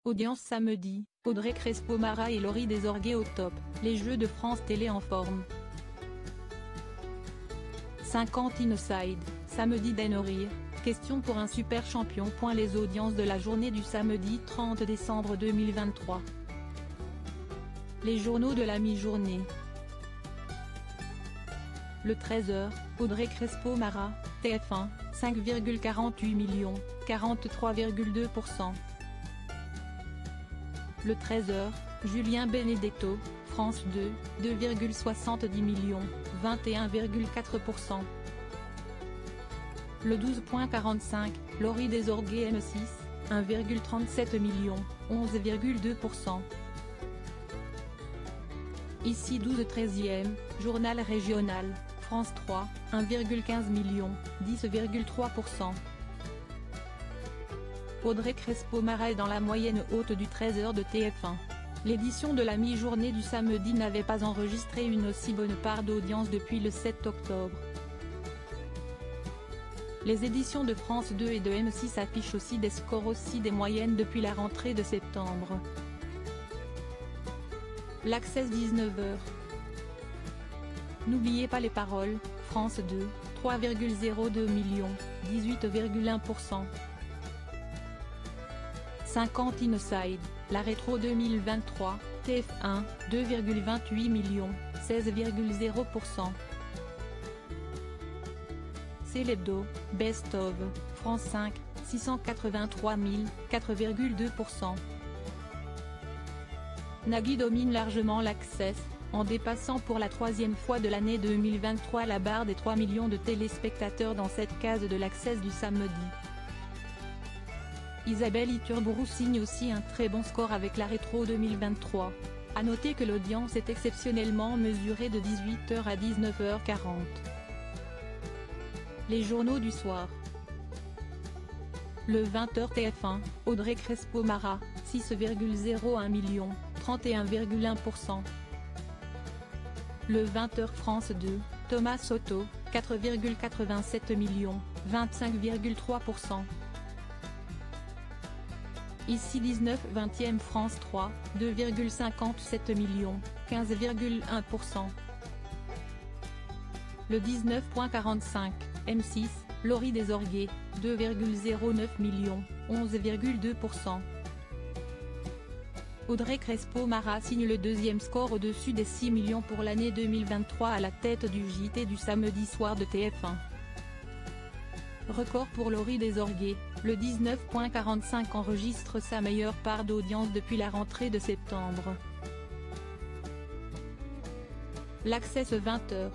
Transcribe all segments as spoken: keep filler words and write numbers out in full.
Audience samedi, Audrey Crespo-Mara et Laurie Desorgues au top, les Jeux de France Télé en forme. cinquante Inside, samedi d'Enorir, question pour un super champion. Les audiences de la journée du samedi trente décembre deux mille vingt-trois. Les journaux de la mi-journée. Le treize heures, Audrey Crespo-Mara, T F un, cinq virgule quarante-huit millions, quarante-trois virgule deux pour cent. Le treize heures, Julien Benedetto, France deux, deux virgule soixante-dix millions, vingt et un virgule quatre pour cent. Le douze heures quarante-cinq, Laurie Desorgues M six, un virgule trente-sept millions, onze virgule deux pour cent. Ici douze treizième, Journal régional, France trois, un virgule quinze millions, dix virgule trois pour cent. Audrey Crespo-Mara est dans la moyenne haute du treize heures de T F un. L'édition de la mi-journée du samedi n'avait pas enregistré une aussi bonne part d'audience depuis le sept octobre. Les éditions de France deux et de M six affichent aussi des scores aussi des moyennes depuis la rentrée de septembre. L'Access dix-neuf heures. N'oubliez pas les paroles, France deux, trois virgule zéro deux millions, dix-huit virgule un pour cent. cinquante Inside, la rétro deux mille vingt-trois, T F un, deux virgule vingt-huit millions, seize virgule zéro pour cent. C'est l'hebdo, Best of, France cinq, six cent quatre-vingt-trois mille, quatre virgule deux pour cent. Nagui domine largement l'Access, en dépassant pour la troisième fois de l'année deux mille vingt-trois la barre des trois millions de téléspectateurs dans cette case de l'Access du samedi. Isabelle Iturburu signe aussi un très bon score avec la rétro deux mille vingt-trois. A noter que l'audience est exceptionnellement mesurée de dix-huit heures à dix-neuf heures quarante. Les journaux du soir. Le vingt heures T F un, Audrey Crespo-Mara, six virgule zéro un millions, trente et un virgule un pour cent. Le vingt heures France deux, Thomas Soto, quatre virgule quatre-vingt-sept millions, vingt-cinq virgule trois pour cent. Ici dix-neuf vingtième France trois, deux virgule cinquante-sept millions, quinze virgule un pour cent. Le dix-neuf heures quarante-cinq, M six, Laurie Desorgues, deux virgule zéro neuf millions, onze virgule deux pour cent. Audrey Crespo-Mara signe le deuxième score au-dessus des six millions pour l'année deux mille vingt-trois à la tête du J T du samedi soir de T F un. Record pour Laurie Desorgues, le dix-neuf heures quarante-cinq enregistre sa meilleure part d'audience depuis la rentrée de septembre. L'Access vingt heures.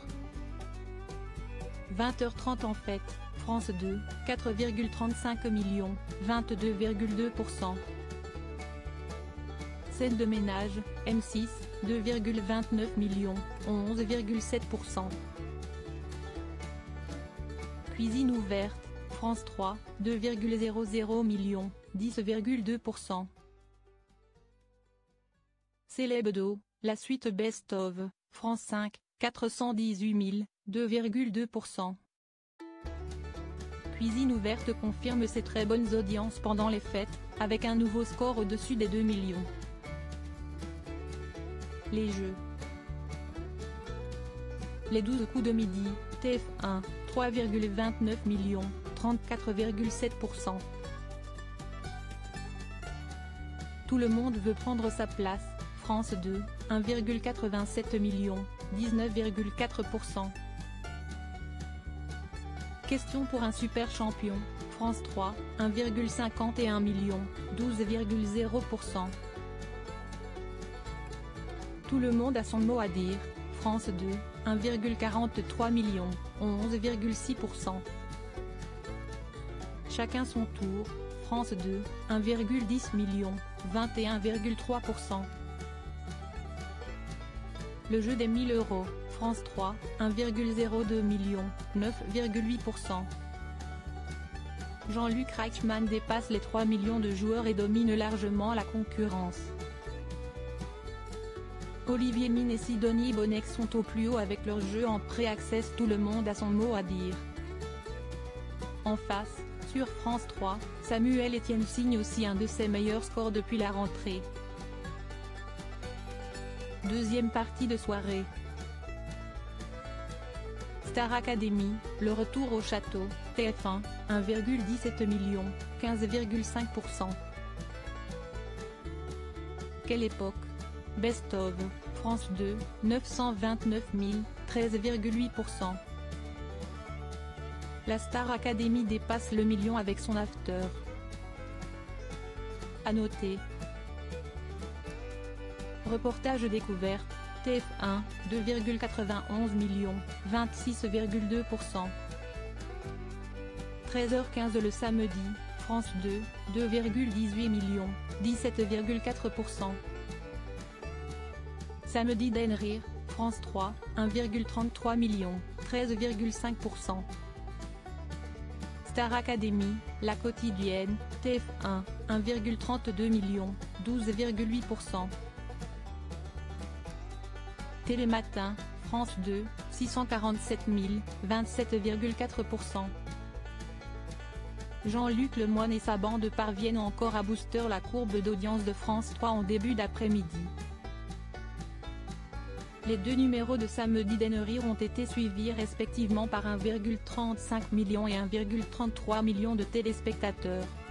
vingt heures trente en fait, France deux, quatre virgule trente-cinq millions, vingt-deux virgule deux pour cent. Scène de ménage, M six, deux virgule vingt-neuf millions, onze virgule sept pour cent. Cuisine ouverte, France trois, deux virgule zéro zéro millions, dix virgule deux pour cent. C'est l'hebdo, la suite Best of, France cinq, quatre cent dix-huit mille, deux virgule deux pour cent. Cuisine ouverte confirme ses très bonnes audiences pendant les fêtes, avec un nouveau score au-dessus des deux millions. Les jeux. Les douze coups de midi, T F un, trois virgule vingt-neuf millions, trente-quatre virgule sept pour cent. Tout le monde veut prendre sa place, France deux, un virgule quatre-vingt-sept millions, dix-neuf virgule quatre pour cent. Question pour un super champion, France trois, un virgule cinquante et un millions, douze virgule zéro pour cent. Tout le monde a son mot à dire, France deux, un virgule quarante-trois millions, onze virgule six pour cent. Chacun son tour, France deux, un virgule dix millions, vingt et un virgule trois pour cent. Le jeu des mille euros, France trois, un virgule zéro deux millions, neuf virgule huit pour cent. Jean-Luc Reichmann dépasse les trois millions de joueurs et domine largement la concurrence. Olivier Mine et Sidonie Bonnec sont au plus haut avec leur jeu en pré-access. Tout le monde a son mot à dire. En face, Sur France trois, Samuel Etienne signe aussi un de ses meilleurs scores depuis la rentrée. Deuxième partie de soirée. Star Academy, le retour au château, T F un, un virgule dix-sept million, quinze virgule cinq pour cent. Quelle époque? Best of, France deux, neuf cent vingt-neuf mille, treize virgule huit pour cent. La Star Academy dépasse le million avec son after. À noter. Reportage découverte, T F un, deux virgule quatre-vingt-onze millions, vingt-six virgule deux pour cent. treize heures quinze le samedi, France deux, deux virgule dix-huit millions, dix-sept virgule quatre pour cent. Samedi d'Enrir, France trois, un virgule trente-trois millions, treize virgule cinq pour cent. Star Academy, la quotidienne, T F un, un virgule trente-deux millions, douze virgule huit pour cent. Télématin, France deux, six cent quarante-sept mille, vingt-sept virgule quatre pour cent. Jean-Luc Lemoyne et sa bande parviennent encore à booster la courbe d'audience de France trois en début d'après-midi. Les deux numéros de Samedi d'Enrir ont été suivis respectivement par un virgule trente-cinq million et un virgule trente-trois million de téléspectateurs.